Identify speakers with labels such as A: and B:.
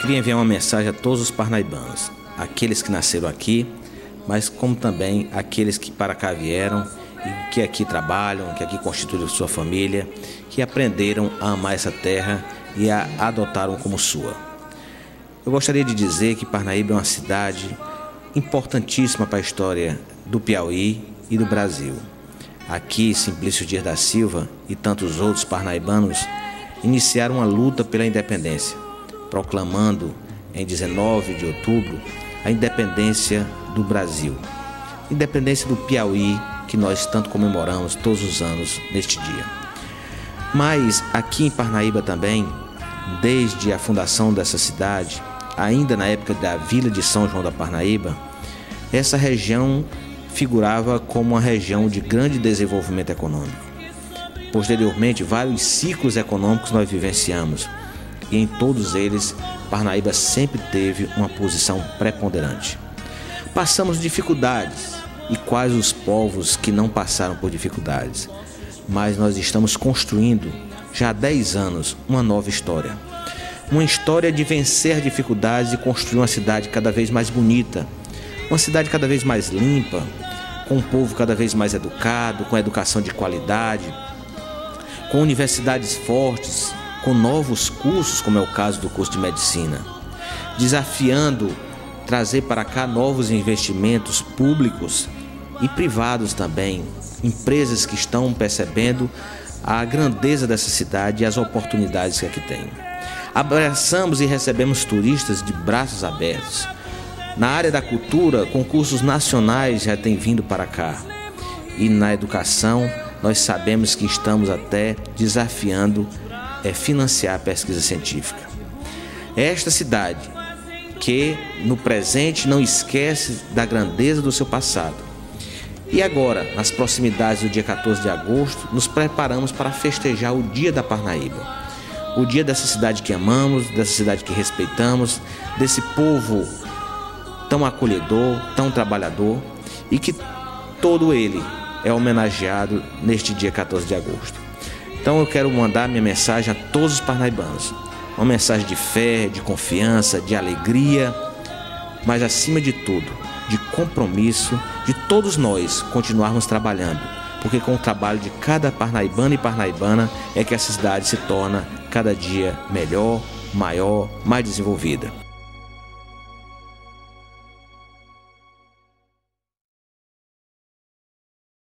A: Queria enviar uma mensagem a todos os parnaibanos, aqueles que nasceram aqui, mas como também aqueles que para cá vieram e que aqui trabalham, que aqui constituem sua família, que aprenderam a amar essa terra e a adotaram como sua. Eu gostaria de dizer que Parnaíba é uma cidade importantíssima para a história do Piauí e do Brasil. Aqui, Simplício Dias da Silva e tantos outros parnaibanos iniciaram uma luta pela independência, proclamando em 19 de outubro a independência do Brasil, independência do Piauí, que nós tanto comemoramos todos os anos neste dia. Mas aqui em Parnaíba também, desde a fundação dessa cidade, ainda na época da Vila de São João da Parnaíba, essa região figurava como uma região de grande desenvolvimento econômico. Posteriormente, vários ciclos econômicos nós vivenciamos e em todos eles, Parnaíba sempre teve uma posição preponderante. Passamos dificuldades e quais os povos que não passaram por dificuldades, mas nós estamos construindo já há 10 anos uma nova história. Uma história de vencer dificuldades e construir uma cidade cada vez mais bonita, uma cidade cada vez mais limpa, com um povo cada vez mais educado, com educação de qualidade, com universidades fortes, com novos cursos, como é o caso do curso de medicina, desafiando trazer para cá novos investimentos públicos e privados também, empresas que estão percebendo a grandeza dessa cidade e as oportunidades que aqui tem. Abraçamos e recebemos turistas de braços abertos. Na área da cultura, concursos nacionais já têm vindo para cá. E na educação, nós sabemos que estamos até desafiando financiar a pesquisa científica. Esta cidade, que no presente não esquece da grandeza do seu passado. E agora, nas proximidades do dia 14 de agosto, nos preparamos para festejar o Dia da Parnaíba. O dia dessa cidade que amamos, dessa cidade que respeitamos, desse povo tão acolhedor, tão trabalhador e que todo ele é homenageado neste dia 14 de agosto. Então eu quero mandar minha mensagem a todos os parnaibanos, uma mensagem de fé, de confiança, de alegria, mas acima de tudo, de compromisso de todos nós continuarmos trabalhando, porque com o trabalho de cada parnaibano e parnaibana é que essa cidade se torna cada dia melhor, maior, mais desenvolvida.